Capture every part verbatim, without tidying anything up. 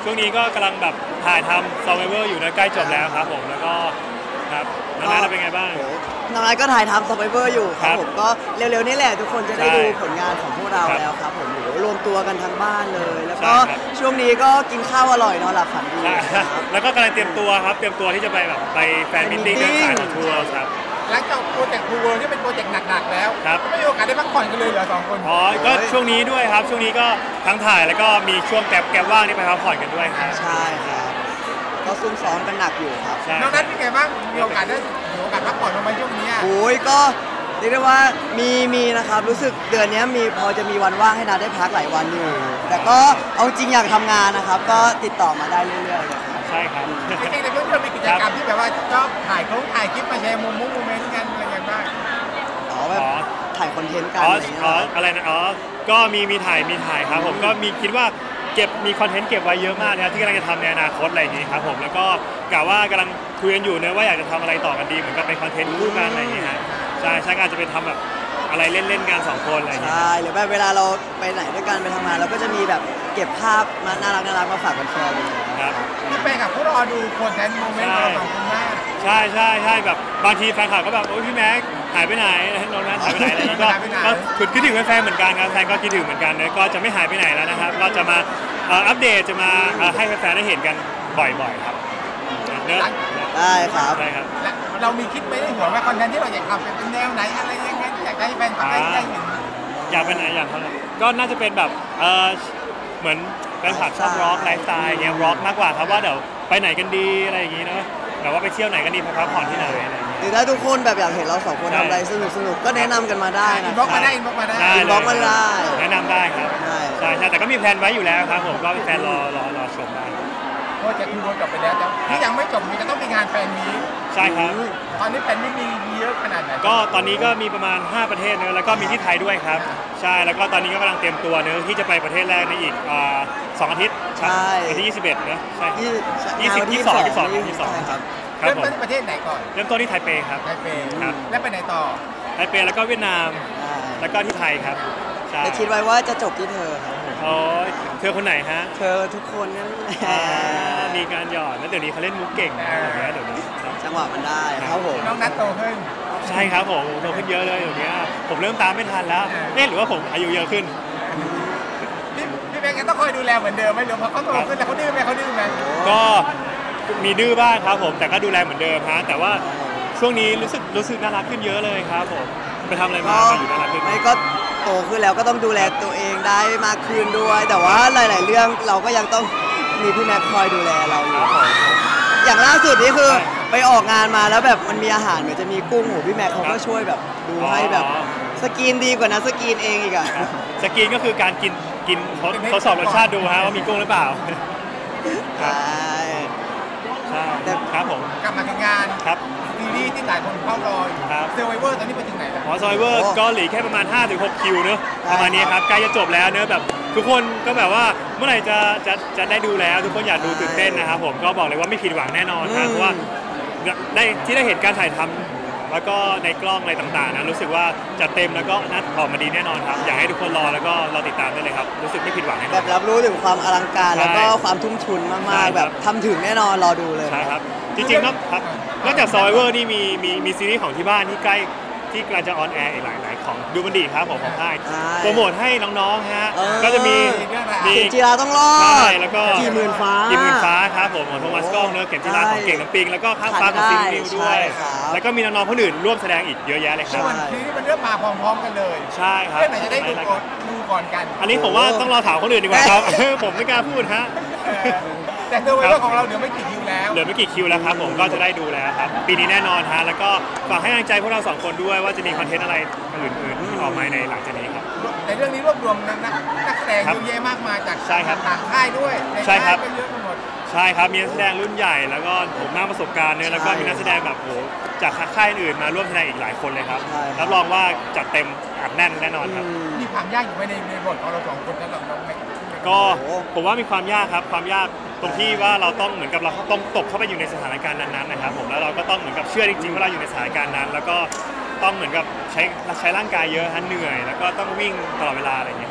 ช่วงนี้ก็กำลังแบบถ่ายทำ Survivor อยู่นะใกล้จบแล้วครับผมแล้วก็ครับน้องนัทเป็นไงบ้างน้องนัทก็ถ่ายทำ Survivor อยู่ครับผมก็เร็วๆนี่แหละทุกคนจะได้ดูผลงานของพวกเราแล้วครับผมโหรวมตัวกันทั้งบ้านเลยแล้วก็ช่วงนี้ก็กินข้าวอร่อยนอนหลับฝันดีแล้วก็กำลังเตรียมตัวครับเตรียมตัวที่จะไปแบบไปแฟนมิทติ้งเดินสายทัวร์ครับหลังจากโปรเจกต์ทูเวิร์ที่เป็นโปรเจกต์หนักๆแล้วไม่มีโอกาสได้พักผ่อนกันเลยเหรอสองคนอ๋อก็ช่วงนี้ด้วยครับช่วงนี้ก็ทั้งถ่ายแล้วก็มีช่วงแกลบแกลบว่างที่ไปพักผ่อนกันด้วยครับใช่ครับก็ซุ่มซ้อมกันหนักอยู่ครับน้องนัทเป็นไงบ้างมีโอกาสได้มีโอกาสพักผ่อนบ้างไหมช่วงนี้โอ้ยก็เรียกได้ว่ามีมีนะครับรู้สึกเดือนนี้มีพอจะมีวันว่างให้นัทได้พักหลายวันอยู่แต่ก็เอาจริงอยากทำงานนะครับก็ติดต่อมาได้เรื่อยๆเลยครับใช่ครับจริงๆในเพื่อนๆมีกิจกรรมที่แบบว่าชอบถ่ายคลิปถ่ายคลิปมาแชร์มุมมุมโมเมนต์กันอะไรอย่างเงี้ยอ๋อแบบถ่ายคอนเทนต์กันอ๋ออะไรนะอ๋อก็มีมีถ่ายมีถ่ายครับผมก็มีคิดว่าเก็บมีคอนเทนต์เก็บไว้เยอะมากนะครับที่กำลังจะทำในอนาคตอะไรอย่างนี้ครับผมแล้วก็กะว่ากำลังคุยกันอยู่นะว่าอยากจะทำอะไรต่อกันดีเหมือนกับเป็นคอนเทนต์คู่กันอะไรอย่างนี้ฮะใช่ใช่อาจจะเป็นทำแบบอะไรเล่นๆกันสองคนอะไรอย่างเงี้ยใช่หรือแบบเวลาเราไปไหนด้วยกันไปทำงานเราก็จะมีแบบเก็บภาพมาน่ารักน่ารักมาฝากกันแฟนเลยครับที่ไปกับพวกเราดูคอนเทนต์โมเมนต์เราสองคนมากใช่ใช่ใช่แบบบางทีแฟนคลับก็แบบโอ้ยพี่แม็กหายไปไหนน้องนัทหายไปไหนอะไรอย่างเงี้ยก็ก็คิดถึงแฟนเหมือนกันครับแฟนก็คิดถึงเหมือนกันเลยก็จะไม่หายไปไหนแล้วนะครับก็จะมาอัปเดตจะมาให้แฟนๆได้เห็นกันบ่อยๆครับเนอะได้ครับได้ครับเรามีคิดไปในหัวว่าคอนเทนต์ที่เราอยากทำเป็นแนวไหนอะไรยังไงอยากให้แฟนคลับได้เห็นอยากเป็นไหนอยากทำก็น่าจะเป็นแบบเออเหมือนแฟนคลับชอบร็อกไลฟ์สไตล์เงี้ยร็อกมากกว่าครับว่าเดี๋ยวไปไหนกันดีอะไรอย่างงี้เนาะแต่ว่าไปเที่ยวไหนกันดีพักผ่อนที่ไหนหรือถ้าทุกคนแบบอยากเห็นเราสองคนทำอะไรสนุกสนุกก็แนะนำกันมาได้นะบล็อกมาได้บล็อกมาได้บล็อกมาได้แนะนำได้ครับใช่ใช่แต่ก็มีแพลนไว้อยู่แล้วครับผมก็แฟนรอรอรอชมได้โปรเจกต์ทูเวิร์จบไปแล้วที่ยังไม่จบมันจะต้องมีงานแฟนมีใช่ครับตอนนี้แฟนมีมีเยอะขนาดไหนก็ตอนนี้ก็มีประมาณห้าประเทศเนอะแล้วก็มีที่ไทยด้วยครับใช่แล้วก็ตอนนี้ก็กำลังเตรียมตัวเนอะที่จะไปประเทศแรกในอีกสองอาทิตย์ใช่วันที่ยี่สิบเอ็ดเนอะใช่ยี่สิบยี่สิบสองยี่สิบสองยี่สิบสองครับเริ่มต้นที่ประเทศไหนก่อนเริ่มต้นที่ไทเปครับไทเปครับแล้วไปไหนต่อไทเปแล้วก็เวียดนามแล้วก็ที่ไทยครับแต่คิดไว้ว่าจะจบที่เธอครับอ๋อเธอคนไหนฮะเธอทุกคนนั่นแหละมีการหยอดแล้วเดี๋ยวนี้เขาเล่นมุกเก่งนะเดี๋ยวนี้จังหวะมันได้ครับผมน้องนัทโตขึ้นใช่ครับผมโตขึ้นเยอะเลยเดี๋ยวนี้ผมเริ่มตามไม่ทันแล้วเนี่ยหรือว่าผมอายุเยอะขึ้นพี่พี่แบงค์ต้องคอยดูแลเหมือนเดิมไหมหรือพอเขาโตขึ้นแล้วเขาดื้อไหมเขาดื้อไหมก็มีดื้อบ้างครับผมแต่ก็ดูแลเหมือนเดิมฮะแต่ว่าช่วงนี้รู้สึกรู้สึกน่ารักขึ้นเยอะเลยครับผมไปทำอะไรมาอยู่น่ารักขึ้นไม่ก็โตขึ้นแล้วก็ต้องดูแลตัวเองได้มากขึ้นด้วยแต่ว่าหลายๆเรื่องเราก็ยังต้องมีพี่แม็กคอยดูแลเราอยู่อย่างล่าสุดนี่คือไปออกงานมาแล้วแบบมันมีอาหารเหมือนจะมีกุ้งโหพี่แม็กเขาก็ช่วยแบบดูให้แบบสกรีนดีกว่านะสกรีนเองอีกอะสกรีนก็คือการกินกินทดสอบรสชาติดูฮะว่ามีกุ้งหรือเปล่าใช่ใช่ครับผมกลับมาทำงานครับซีรีส์ที่หลายคนเข้ารออยู่เซอร์ไวเวอร์ตอนนี้ไปถึงไหนแล้วอ๋อเซอร์ไวเวอร์ก็เหลือแค่ประมาณ ห้าถึงหก คิวเนอะประมาณนี้ครับใกล้จะจบแล้วเนอะแบบทุกคนก็แบบว่าเมื่อไหร่จะจะจะได้ดูแล้วทุกคนอยากดูตื่นเต้นนะครับผมก็บอกเลยว่าไม่ผิดหวังแน่นอนครับเพราะว่าได้ที่ได้เห็นการถ่ายทำแล้วก็ในกล้องอะไรต่างๆนะรู้สึกว่าจะเต็มแล้วก็น่าออกมาดีแน่นอนครับอยากให้ทุกคนรอแล้วก็รอติดตามได้เลยครับรู้สึกไม่ผิดหวังแน่นอนแบบรับรู้ถึงความอลังการแล้วก็ความทุ่มทุนมากๆแบบทำถึงแน่นอนรอดูเลยใช่ครับจริงๆนอกครับนอกจาก Survivor นี่มีมีมีซีรีส์ของที่บ้านที่ใกล้ที่กำลังจะออนแอร์อีกหลายหลายของดูมันดีครับผมของค่ายโปรโมทให้น้องๆฮะก็จะมีมีเข็มจีราต้องรอดใช่แล้วก็กี่หมื่นฟ้ากี่หมื่นฟ้าครับผมของโทมัสก้องเนื้อเข็มจีราของเก่งน้ำปิงแล้วก็ข้างฟ้าของซีนิวด้วยแล้วก็มีน้องๆคนอื่นร่วมแสดงอีกเยอะแยะเลยครับทีนี้มันเริ่มมาพร้อมๆกันเลยใช่ครับเพื่อนไหนจะได้ดูก่อนดูก่อนกันอันนี้ผมว่าต้องรอถามคนอื่นดีกว่าครับผมไม่กล้าพูดฮะแต่เซอร์ไวเวอร์ของเราเหลือไม่กี่คิวแล้วเหลือไม่กี่คิวแล้วครับผมก็จะได้ดูแล้วครับปีนี้แน่นอนฮะแล้วก็ฝากให้กำลังใจพวกเราสองคนด้วยว่าจะมีคอนเทนต์อะไรอื่นๆที่ออกมาในหลังจากนี้ครับในเรื่องนี้รวบรวมนักนักแสดงเยอะแยะมากมายจากต่างค่ายด้วยใช่ครับเยอะไปหมดใช่ครับมีนักแสดงรุ่นใหญ่แล้วก็ผมมากประสบการณ์เนี่ยแล้วก็มีนักแสดงแบบโหจากค่ายอื่นมาร่วมแสดงอีกหลายคนเลยครับรับรองว่าจัดเต็มอัดแน่นแน่นอนครับมีความยากอยู่ในในบทของเราสองคนสำหรับน้องแม็กก็ผมว่ามีความยากครับความยากตรงที่ว่าเราต้องเหมือนกับเราต้องตกเข้าไปอยู่ในสถานการณ์นั้นๆนะครับผมแล้วเราก็ต้องเหมือนกับเชื่อจริงๆว่าเราอยู่ในสถานการณ์นั้นแล้วก็ต้องเหมือนกับใช้ใช้ร่างกายเยอะฮะเหนื่อยแล้วก็ต้องวิ่งตลอดเวลาอะไรอย่างเงี้ยครับใ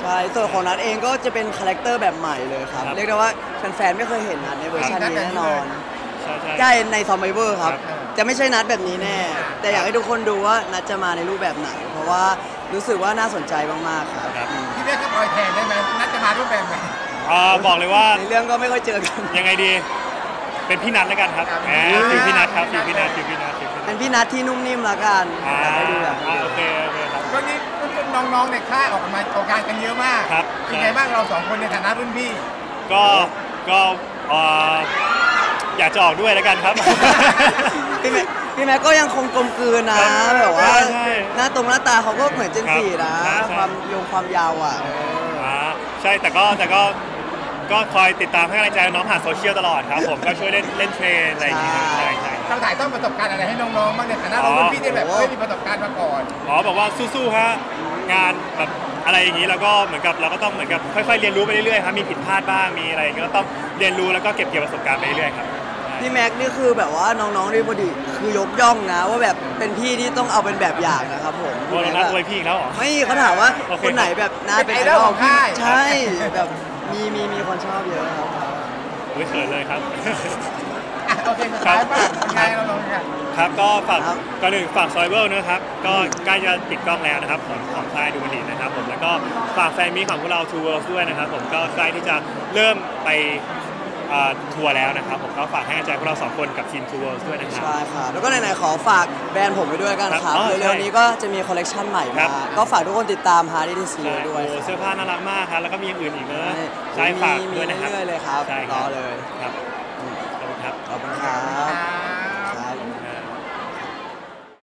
ใช่ส่วนของนัทเองก็จะเป็นคาแรคเตอร์แบบใหม่เลยครับครับเรียกได้ว่าแฟนๆไม่เคยเห็นนัทในเวอร์ชันนี้แน่นอนใช่ใช่ใช่ในซอมไบเวอร์ครับครับจะไม่ใช่นัดแบบนี้แน่ แต่อยากให้ทุกคนดูว่านัดจะมาในรูปแบบไหน เพราะว่ารู้สึกว่าน่าสนใจมากๆครับครับพี่เรียกก็ปล่อยแทนได้ไหมนัดจะมารูปแบบไหนอ่าบอกเลยว่าในเรื่องก็ไม่ค่อยเจอกันยังไงดี เป็นพี่นัทแล้วกันครับแหมฟิลพี่นัทครับฟิลพี่นัทฟิลพี่นัทฟิลพี่นัทเป็นพี่นัดที่นุ่มนิ่มละกันอ่าอยากให้ดูอยากให้อ่าดูโอเคโอเคครับช่วงนี้น้องๆในค่ายออกมาออกงานกันเยอะมากครับเป็นไงบ้างเราสองคนในฐานะรุ่นพี่ก็ก็เอ่ออยากจะออกด้วยแล้วกันครับพี่แม็กพี่แม็กก็ยังคงกลมกลืนนะครับแบบว่าใช่ใช่หน้าตรงหน้าตาเขาก็เหมือนเจนครับสี่นะใช่ใช่ความโยงความยาวอ่ะเอออ่าใช่แต่ก็แต่ก็ก็คอยติดตามให้กำลังใจน้องผ่านโซเชียลตลอดครับผมก็ช่วยเล่นเล่นเทรนอะไรอย่างเงี้ยใช่ใช่เราถ่ายทอดประสบการณ์อะไรให้น้องๆบ้างในฐานะเรารุ่นพี่ที่แบบไม่มีประสบการณ์มาก่อนอ๋อบอกว่าสู้ๆฮะงานแบบอะไรอย่างนี้เราก็เหมือนกับเราก็ต้องเหมือนกับค่อยๆเรียนรู้ไปเรื่อยๆครับมีผิดพลาดบ้างมีอะไรก็ต้องเรียนรู้แล้วก็เก็บเกี่ยวประสบการณ์ไปเรื่อยๆครับพี่แม็กนี่คือแบบว่าน้องๆดีบดีคือยกย่องนะ ว่าแบบเป็นพี่ที่ต้องเอาเป็นแบบอย่างนะครับผมโอ้เรานัดอวยพี่อีกแล้วเหรอไม่เขาถามว่าโอเคคนไหนแบบน่าเป็นเป็นไอไอดดออลลของค่ายใช่แบบมีมีมีคนชอบเยอะครับโอ้ยเขินเลยครับอ่ะโอเคสุดท้ายป่ะเป็นไงเราลองกันครับก็ฝากครับก่อนหนึ่งฝากซอยเบิลนะครับก็ใกล้จะปิดกล้องแล้วนะครับของของค่ายดูมันดีนะครับผมแล้วก็ฝากแฟนมีของพวกเรา Two Worlds ด้วยนะครับผมก็ใกล้ที่จะเริ่มไปอ่าทัวร์แล้วนะครับผมก็ฝากให้กำลังใจพวกเราสองคนกับทีม Two Worlds ด้วยนะครับใช่ครับแล้วก็ไหนๆขอฝากแบรนด์ผมไปด้วยกันคครัรับบ อ๋อเร็วๆนี้ก็จะมีคอลเลกชันใหม่ครัมาบก็ฝากทุกคนติดตามฮาร์ดดิซีใช่ด้วยโอ้ครับเสื้อผ้าน่ารักมากครับแล้วก็มีอย่างอื่นอีกเนอะใช่ใช่ฝากมีด้วยนะครับเรื่อยๆเลยครับใช่ครรัอบ เลยครับ